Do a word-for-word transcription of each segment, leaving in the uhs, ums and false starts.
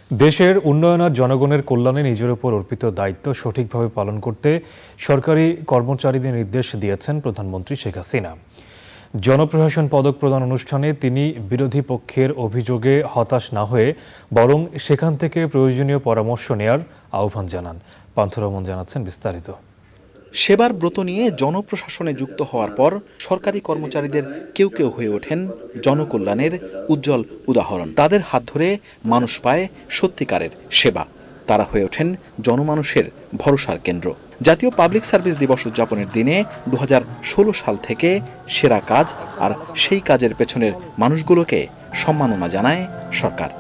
দেশের উন্নয়ন আর জনগণের কল্যাণে নিজের উপর অর্পিত দায়িত্ব সঠিকভাবে পালন করতে সরকারি কর্মচারীদের নির্দেশ দিয়েছেন প্রধানমন্ত্রী শেখ হাসিনা। জনপ্রশাসন পদক প্রদান অনুষ্ঠানে তিনি বিরোধী পক্ষের অভিযোগে হতাশ না হয়ে বরং সেখান থেকে প্রয়োজনীয় পরামর্শ নেয়ার আহ্বান জানান। পান্থরমন জানাচ্ছেন বিস্তারিত। সেবার ব্রত নিয়ে জনপ্রশাসনে যুক্ত হওয়ার পর সরকারি কর্মচারীদের কেউ কেউ হয়ে ওঠেন জনকল্যাণের উজ্জ্বল উদাহরণ। তাদের হাত ধরে মানুষ পায় সত্যিকারের সেবা। তারা হয়ে ওঠেন জনমানুষের ভরসার কেন্দ্র। জাতীয় পাবলিক সার্ভিস দিবস উদযাপনের দিনে দু হাজার ষোলো সাল থেকে সেরা কাজ আর সেই কাজের পেছনের মানুষগুলোকে সম্মাননা জানায় সরকার।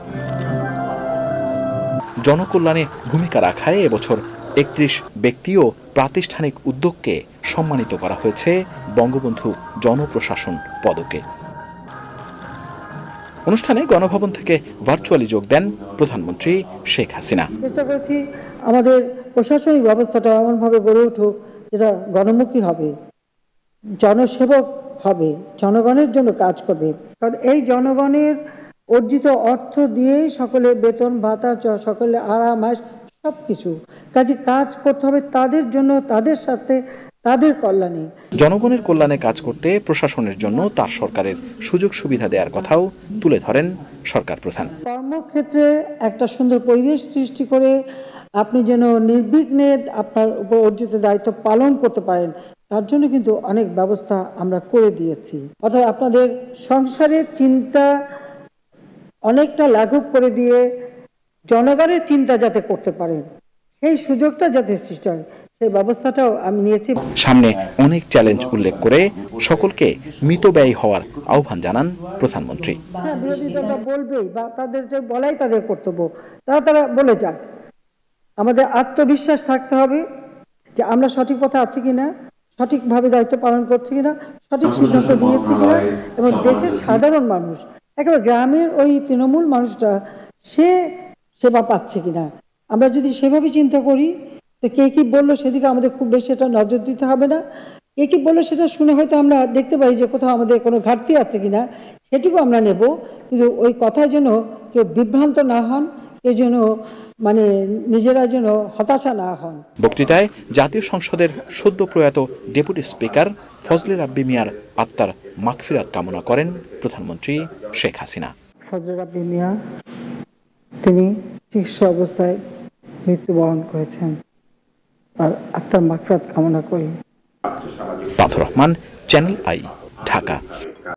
জনকল্যাণে ভূমিকা রাখায় এবছর একত্রিশ ব্যক্তি ও প্রাতিষ্ঠানিক উদ্যোগকে সম্মানিত করা হয়েছে বঙ্গবন্ধু জনপ্রশাসন পদকে। অনুষ্ঠানে গণভবন থেকে ভার্চুয়ালি যোগ দেন প্রধানমন্ত্রী শেখ হাসিনা। চেষ্টা করেছি আমাদের প্রশাসনিক ব্যবস্থাটা এমনভাবে গড়ে উঠুক যেটা গণমুখী হবে, জনসেবক হবে, জনগণের জন্য কাজ করবে। কারণ এই জনগণের অর্জিত অর্থ দিয়ে সকলের বেতন ভাতা, সকলের আরাম আয়েশ সব কিছু কাজে কাজ করতে হবে তাদের জন্য, তাদের সাথে, তাদের কল্যাণে। জনগণের কল্যাণে কাজ করতে প্রশাসনের জন্য তার সরকারের সুযোগ সুবিধা দেওয়ার কথাও তুলে ধরেন সরকার প্রধান। কর্মক্ষেত্রে একটা সুন্দর পরিবেশ সৃষ্টি করে আপনি যেন নির্বিঘ্নে আপনার উপর অর্জিত দায়িত্ব পালন করতে পারেন, তার জন্য কিন্তু অনেক ব্যবস্থা আমরা করে দিয়েছি। অর্থাৎ আপনাদের সংসারের চিন্তা অনেকটা লাঘব করে দিয়ে জনগণের চিন্তা যাতে করতে পারেন সেই সুযোগটা যাতে সৃষ্টি হয় সেই ব্যবস্থাটাও আমি নিয়েছি। সামনে অনেক চ্যালেঞ্জ উল্লেখ করে সকলকে মিতব্যয়ী হওয়ার আহ্বান জানান প্রধানমন্ত্রী। হ্যাঁ, বিরোধী দলরা বলবেই বা তাদের যে বলাই তাদের কর্তব্য, তারা তারা বলে যাক। আমাদের আত্মবিশ্বাস থাকতে হবে যে আমরা সঠিক পথে আছি কিনা, সঠিকভাবে দায়িত্ব পালন করছি কিনা, সঠিক সিদ্ধান্ত নিয়েছি কিনা, এবং দেশের সাধারণ মানুষ একেবারে গ্রামের ওই তৃণমূল মানুষটা সে সেবা পাচ্ছে কিনা। আমরা যদি সেভাবে চিন্তা করি তো কে কি বললো সেদিকে আমাদের খুব বেশি এটা নজর দিতে হবে না। কে কি বললো সেটা শুনে হয়তো আমরা দেখতে পারি যে কোথাও আমাদের কোনো ঘাটতি আছে কিনা, সেটুকু আমরা নেব। কিন্তু ওই কথায় যেন কেউ বিভ্রান্ত না হন, কেউ যেন মানে নিজেরা যেন হতাশা না হন। বক্তৃতায় জাতীয় সংসদের সদ্য প্রয়াত ডেপুটি স্পিকার ফজলে রাব্বি মিয়ার আত্মার মাগফিরাত কামনা করেন প্রধানমন্ত্রী শেখ হাসিনা। ফজলে রাব্বি মিয়া তিনি চিকিৎসা অবস্থায় মৃত্যুবরণ করেছেন, আর আত্মার মাগফিরাত কামনা করি। পান্থরমন, চ্যানেল আই, ঢাকা।